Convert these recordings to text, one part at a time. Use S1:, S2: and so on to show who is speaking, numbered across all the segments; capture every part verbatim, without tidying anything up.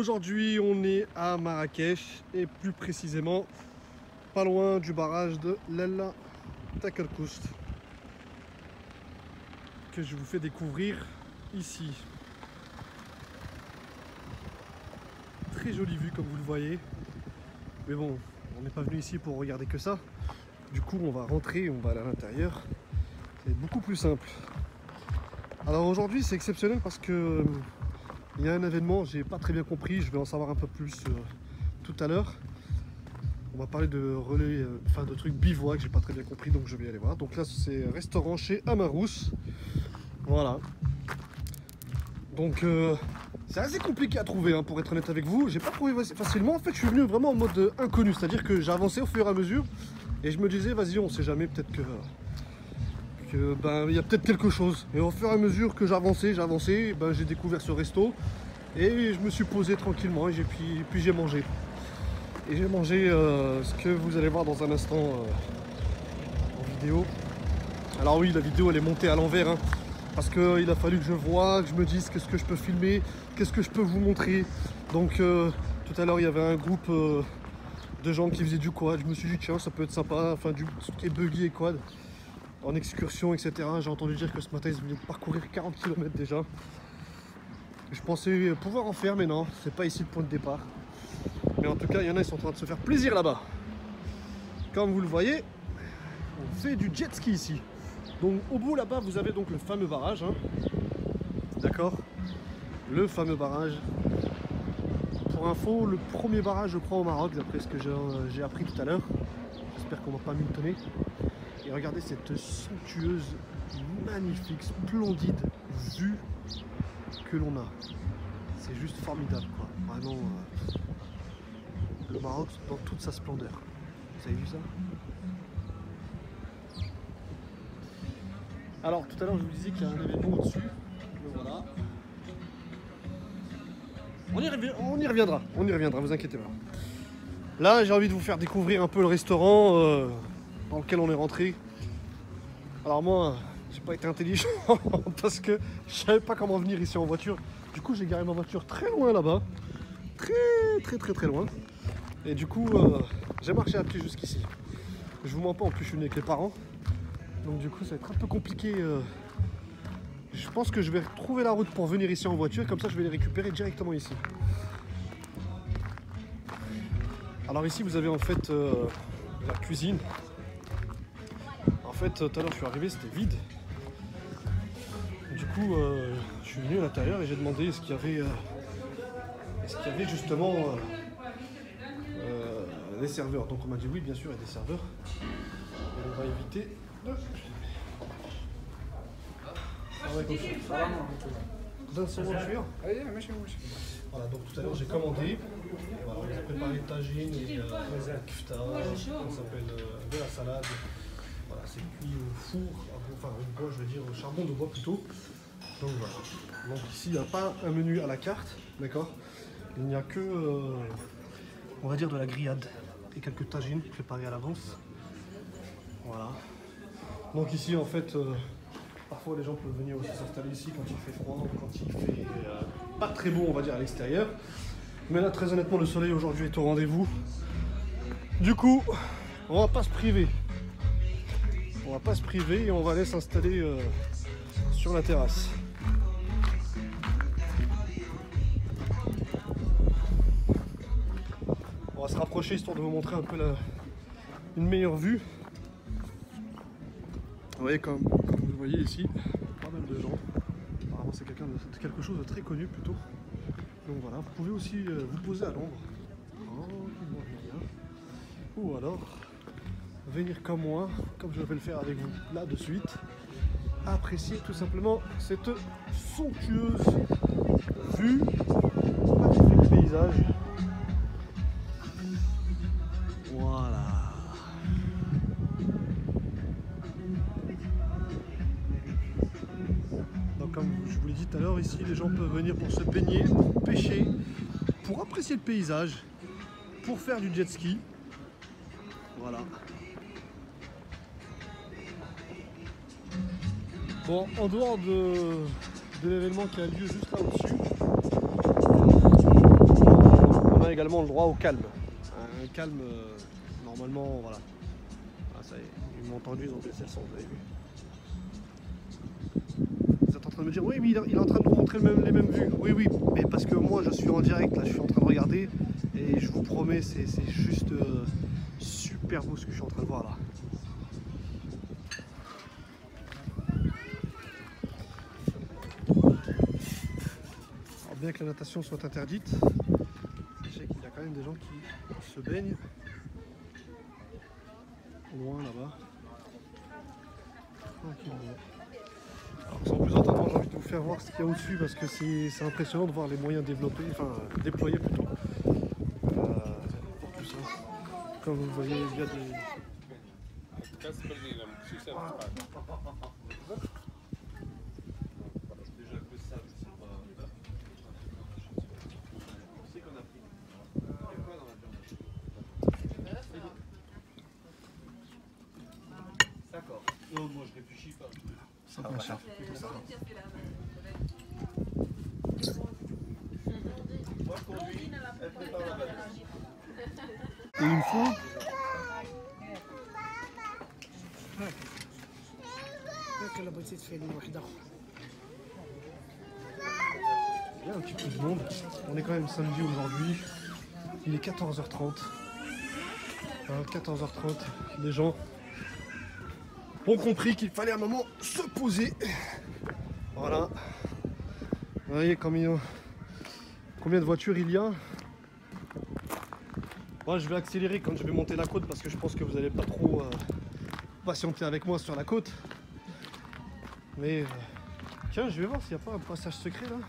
S1: Aujourd'hui, on est à Marrakech et plus précisément pas loin du barrage de l'El Takelkoust que je vous fais découvrir ici. Très jolie vue comme vous le voyez, mais bon, on n'est pas venu ici pour regarder que ça. Du coup, on va rentrer, on va aller à l'intérieur. Ça va être beaucoup plus simple. Alors aujourd'hui, c'est exceptionnel parce que il y a un événement, j'ai pas très bien compris, je vais en savoir un peu plus euh, tout à l'heure. On va parler de relais, euh, enfin de trucs bivouac, j'ai pas très bien compris, donc je vais aller voir. Donc là, c'est un restaurant chez Amarous. Voilà. Donc euh, c'est assez compliqué à trouver, hein, pour être honnête avec vous. J'ai pas trouvé facilement. En fait, je suis venu vraiment en mode inconnu, c'est-à-dire que j'ai avancé au fur et à mesure et je me disais, vas-y, on sait jamais, peut-être que que ben il y a peut-être quelque chose. Et au fur et à mesure que j'avançais, j'avançais, ben j'ai découvert ce resto et je me suis posé tranquillement et j'ai puis, puis j'ai mangé. Et j'ai mangé euh, ce que vous allez voir dans un instant euh, en vidéo. Alors oui, la vidéo elle est montée à l'envers, hein, parce qu'il a fallu que je voie, que je me dise qu'est-ce que je peux filmer, qu'est-ce que je peux vous montrer. Donc euh, tout à l'heure il y avait un groupe euh, de gens qui faisaient du quad. Je me suis dit tiens, ça peut être sympa, enfin du tout ce qui est buggy et quad en excursion, et cetera. J'ai entendu dire que ce matin ils venaient parcourir quarante kilomètres déjà. Je pensais pouvoir en faire, mais non, c'est pas ici le point de départ. Mais en tout cas, il y en a, ils sont en train de se faire plaisir là-bas. Comme vous le voyez, on fait du jet ski ici. Donc au bout là-bas, vous avez donc le fameux barrage, hein. D'accord? Le fameux barrage. Pour info, le premier barrage, je crois, au Maroc, d'après ce que j'ai appris tout à l'heure. J'espère qu'on va pas m'étonner. Et regardez cette somptueuse, magnifique, splendide vue que l'on a. C'est juste formidable, quoi. Vraiment, euh, le Maroc dans toute sa splendeur. Vous avez vu ça? Alors, tout à l'heure, je vous disais qu'il y a un événement au-dessus. Voilà. On y, on y reviendra, on y reviendra, vous inquiétez pas. Là, j'ai envie de vous faire découvrir un peu le restaurant euh, dans lequel on est rentré. Alors moi, j'ai pas été intelligent parce que je savais pas comment venir ici en voiture. Du coup, j'ai garé ma voiture très loin là-bas, très très très très loin. Et du coup, euh, j'ai marché à pied jusqu'ici. Je vous mens pas, en plus je suis venu avec les parents, donc du coup ça va être un peu compliqué. Euh... Je pense que je vais retrouver la route pour venir ici en voiture, comme ça je vais les récupérer directement ici. Alors ici vous avez en fait euh, la cuisine. En fait tout à l'heure je suis arrivé, c'était vide. Du coup euh, je suis venu à l'intérieur et j'ai demandé est-ce qu'il y avait, euh, est-ce qu'il y avait justement euh, euh, des serveurs. Donc on m'a dit oui, bien sûr il y a des serveurs. Et on va éviter de... Voilà, donc tout à l'heure j'ai commandé. Voilà, on a préparé tagine et euh, kefta, ça s'appelle euh, de la salade. Voilà, c'est cuit au four, enfin au bois, je veux dire au charbon de bois plutôt. Donc voilà. Donc ici il n'y a pas un menu à la carte, d'accord. Il n'y a que, euh, on va dire, de la grillade et quelques tagines préparées à l'avance. Voilà. Donc ici en fait, euh, parfois les gens peuvent venir aussi s'installer ici quand il fait froid, quand il fait euh, pas très beau, on va dire, à l'extérieur. Mais là très honnêtement le soleil aujourd'hui est au rendez-vous. Du coup, on va pas se priver. On va pas se priver et on va aller s'installer euh, sur la terrasse. On va se rapprocher histoire de vous montrer un peu la, une meilleure vue. Vous voyez, comme, comme vous le voyez ici, pas mal de gens. Apparemment c'est quelqu'un de quelque chose de très connu plutôt. Donc voilà, vous pouvez aussi euh, vous poser à l'ombre. Ou alors venir comme moi, comme je vais le faire avec vous là de suite, apprécier tout simplement cette somptueuse vue, magnifique paysage. Voilà. Donc comme je vous l'ai dit tout à l'heure, ici les gens peuvent venir pour se baigner, pour pêcher, pour apprécier le paysage, pour faire du jet ski. Voilà. Bon, en dehors de, de l'événement qui a lieu juste là au-dessus, également le droit au calme. Un calme, euh, normalement, voilà. Ah, ça y est, ils m'ont entendu, ils ont baissé le son, vous avez vu. Vous êtes en train de me dire, oui, mais il est en train de nous montrer le même, les mêmes vues. Oui, oui, mais parce que moi, je suis en direct, là, je suis en train de regarder. Et je vous promets, c'est juste euh, super beau ce que je suis en train de voir là. Alors, bien que la natation soit interdite, sachez qu'il y a quand même des gens qui se baignent loin là-bas. Tranquillement. Alors, sans plus attendre, j'ai envie de vous faire voir ce qu'il y a au-dessus parce que c'est impressionnant de voir les moyens développés, enfin déployés plutôt. Euh, pour tout ça. Comme vous le voyez, il y a des.
S2: D'accord. Non, moi je réfléchis pas.
S1: Ça va, cher.
S2: Moi je conduis, elle prépare la valise.
S1: Et une fois. Il y a un petit peu de monde. On est quand même samedi aujourd'hui. Il est quatorze heures trente. Hein, quatorze heures trente. Les gens ont compris qu'il fallait à un moment se poser. Voilà. Vous voyez combien, combien de voitures il y a. Moi je vais accélérer quand je vais monter la côte parce que je pense que vous n'allez pas trop euh, patienter avec moi sur la côte. Mais euh, tiens, je vais voir s'il n'y a pas un passage secret là.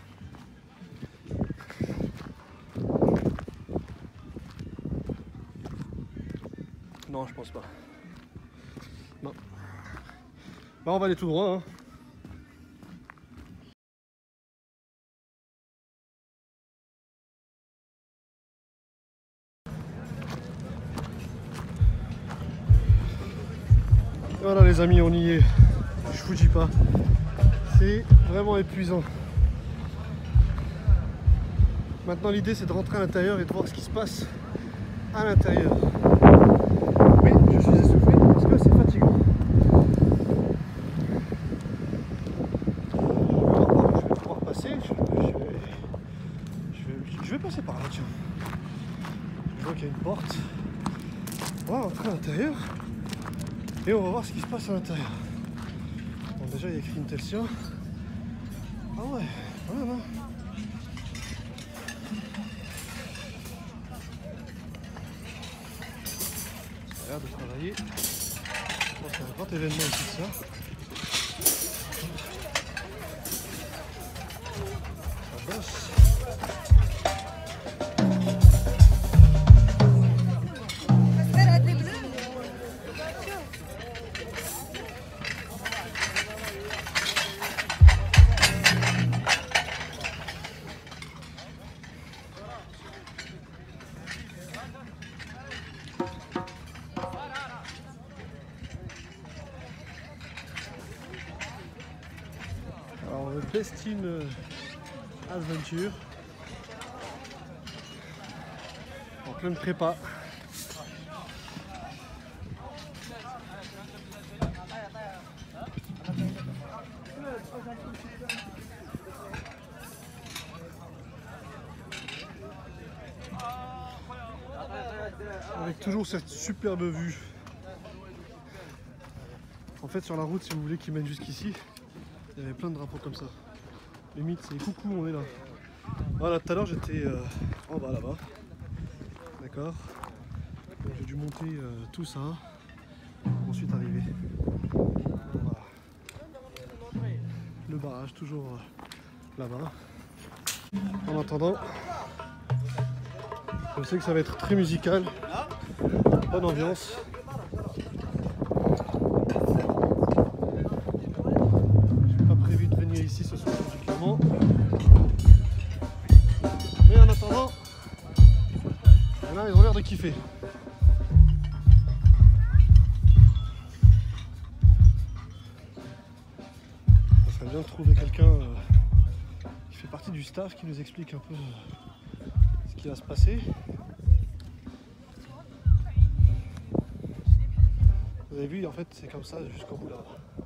S1: Non, je pense pas. Non. Bah on va aller tout droit. Hein. Voilà les amis, on y est. Je vous dis pas. C'est vraiment épuisant. Maintenant l'idée c'est de rentrer à l'intérieur et de voir ce qui se passe à l'intérieur. Oui, je suis essoufflé parce que c'est fatigant. Je vais pouvoir passer. Je, je, vais, je, vais, je vais passer par là, tiens. Je vois qu'il y a une porte. On va rentrer à l'intérieur. Et on va voir ce qui se passe à l'intérieur. Bon, déjà il y a écrit Intelsia. Ah ouais, ouais, ouais. Ça a l'air de travailler. Je pense qu'il y a un grand événement ici, ça. Ça bosse. Alors, le Destin Adventure en pleine prépa. Avec toujours cette superbe vue. En fait, sur la route, si vous voulez, qui mène jusqu'ici, il y avait plein de drapeaux comme ça. Limite, c'est coucou, on est là. Voilà, tout à l'heure, j'étais euh, en bas là-bas. D'accord. J'ai dû monter euh, tout ça. Ensuite arriver. Voilà. Le barrage, toujours euh, là-bas. En attendant, je sais que ça va être très musical. Bonne ambiance. Ici ce soir particulièrement, mais en attendant, là ils ont l'air de kiffer. Ça serait bien de trouver quelqu'un euh, qui fait partie du staff qui nous explique un peu ce qui va se passer. Vous avez vu, en fait, c'est comme ça jusqu'au bout là.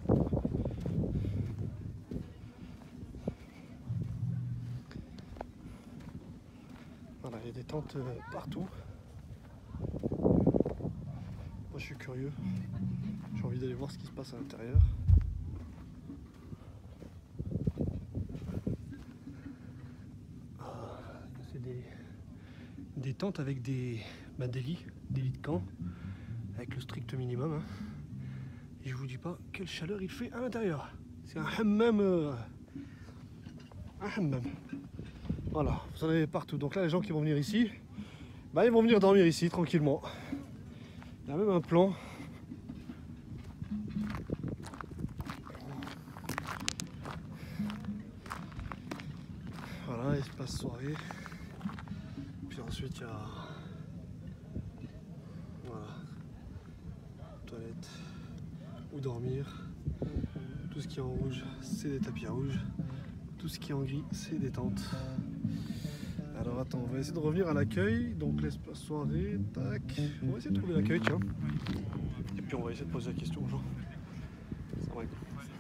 S1: Voilà, il y a des tentes partout. Moi, je suis curieux. J'ai envie d'aller voir ce qui se passe à l'intérieur. C'est des, des tentes avec des, bah, des lits, des lits de camp, avec le strict minimum. Hein. Et je vous dis pas quelle chaleur il fait à l'intérieur. C'est un hammam. Euh, un hammam. Voilà, vous en avez partout. Donc là, les gens qui vont venir ici, bah, ils vont venir dormir ici tranquillement. Il y a même un plan. Voilà, espace soirée. Puis ensuite, il y a voilà, toilette ou dormir. Tout ce qui est en rouge, c'est des tapis rouges. Tout ce qui est en gris, c'est des tentes. Alors attends, on va essayer de revenir à l'accueil. Donc l'espace soirée, tac. On va essayer de trouver l'accueil, tiens. Et puis on va essayer de poser la question aux gens. C'est vrai.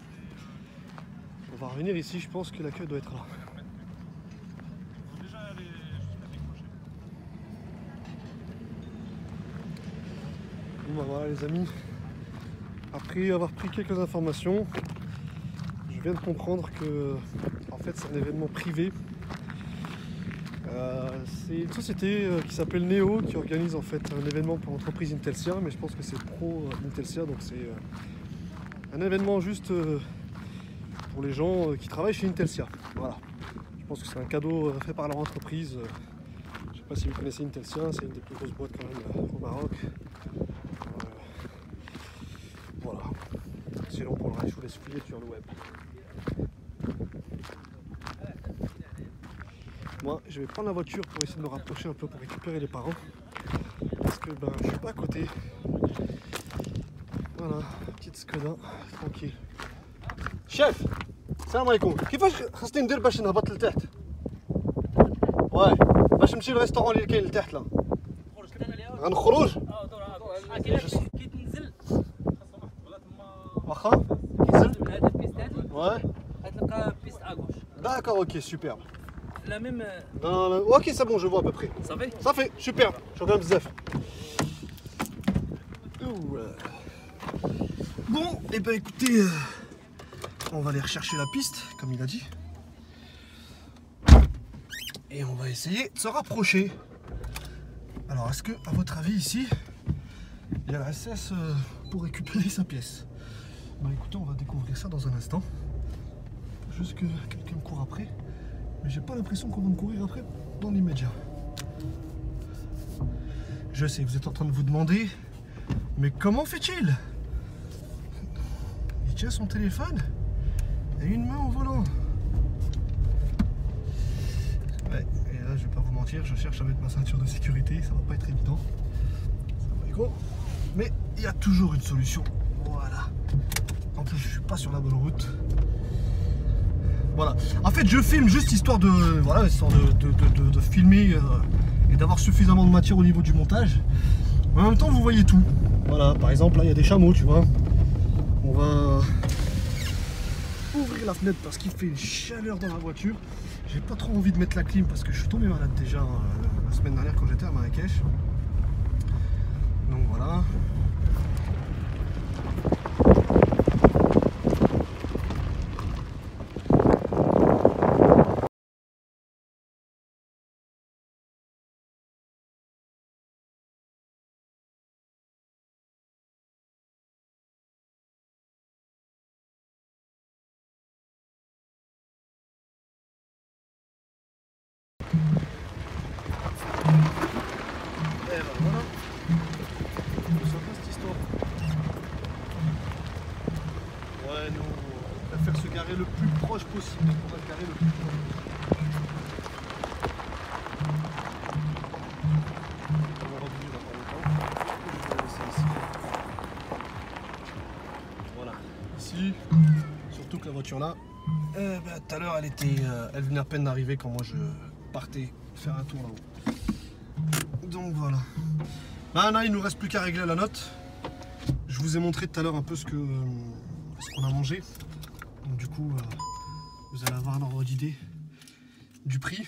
S1: On va revenir ici, je pense que l'accueil doit être là. Bon bah voilà les amis. Après avoir pris quelques informations, je viens de comprendre que en fait c'est un événement privé. Euh, c'est une société euh, qui s'appelle Neo qui organise en fait un événement pour l'entreprise Intelsia, mais je pense que c'est pro euh, Intelsia, donc c'est euh, un événement juste euh, pour les gens euh, qui travaillent chez Intelsia. Voilà. Je pense que c'est un cadeau euh, fait par leur entreprise. Euh, je sais pas si vous connaissez Intelsia, c'est une des plus grosses boîtes quand même euh, au Maroc. Euh, voilà. Sinon pour le reste, je vous laisse fouiller sur le web. Moi, je vais prendre la voiture pour essayer de me rapprocher un peu pour récupérer les parents. Parce que ben, je suis pas à côté. Voilà, petite Skoda, tranquille. Chef, salam alaikum. كيفاش خاصني ندير باش نهبط لتحت؟ واي باش نمشي للريستورون اللي كاين لتحت لا. غنخرج؟ اه دور اه كي تنزل واخا كينزل من هذا البيست هذه واي غتلقى بيست اغوش. D'accord, ok, super.
S2: La même.
S1: Non, non, non, ok, c'est bon, je vois à peu près.
S2: Ça fait
S1: Ça fait, super. Je suis en bzef. Bon, et eh ben écoutez, euh, on va aller rechercher la piste, comme il a dit. Et on va essayer de se rapprocher. Alors, est-ce que, à votre avis, ici, il y a la S S euh, pour récupérer sa pièce? Bah écoutez, on va découvrir ça dans un instant. Juste que quelqu'un me court après. Mais j'ai pas l'impression qu'on va me courir après dans l'immédiat. Je sais, vous êtes en train de vous demander, mais comment fait-il? Il tient son téléphone et une main au volant. Ouais, et là je vais pas vous mentir, je cherche à mettre ma ceinture de sécurité, ça va pas être évident. Ça va gros. Mais il y a toujours une solution. Voilà. En plus je suis pas sur la bonne route. Voilà. En fait, je filme juste histoire de, voilà, histoire de, de, de, de, de filmer euh, et d'avoir suffisamment de matière au niveau du montage. Mais en même temps, vous voyez tout. Voilà. Par exemple, là, il y a des chameaux, tu vois. On va ouvrir la fenêtre parce qu'il fait une chaleur dans la voiture. J'ai pas trop envie de mettre la clim parce que je suis tombé malade déjà euh, la semaine dernière quand j'étais à Marrakech. Donc voilà. Et ben voilà, c'est sympa cette histoire. Ouais, nous, on préfère se garer le plus proche possible, donc on va se garer le plus proche possible. On va revenir dans pas longtemps, je vais laisser ici. Voilà, ici, surtout que la voiture là, eh ben, tout à l'heure elle était, euh, elle venait à peine d'arriver quand moi je partais faire un tour là-haut. Donc voilà. Bah là il nous reste plus qu'à régler la note. Je Je vous ai montré tout à l'heure un peu ce que ce qu'on a mangé. Donc du coup, euh, vous allez avoir un ordre d'idée du prix.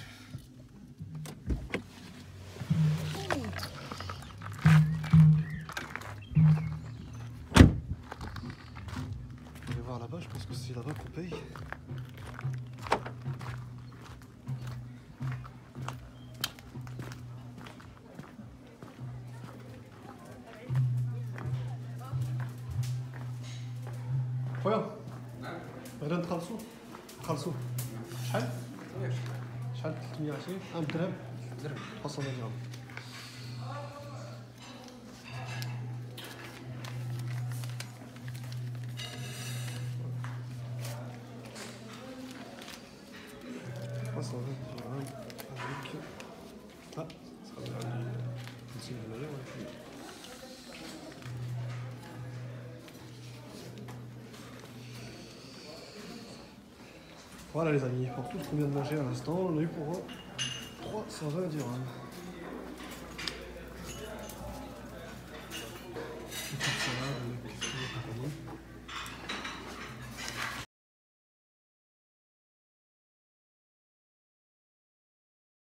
S1: On va voir là-bas, je pense que c'est là-bas qu'on paye. خويا غدا نتخلصوا نخلصوا شحال شحال ثلاثمية وعشرين اه بدرهم درهم خمسمية درهم خمسمية درهم avec ah ça va aller ici le meilleur Voilà les amis, pour tout ce qu'on vient de manger à l'instant, on a eu pour trois cent vingt dirhams.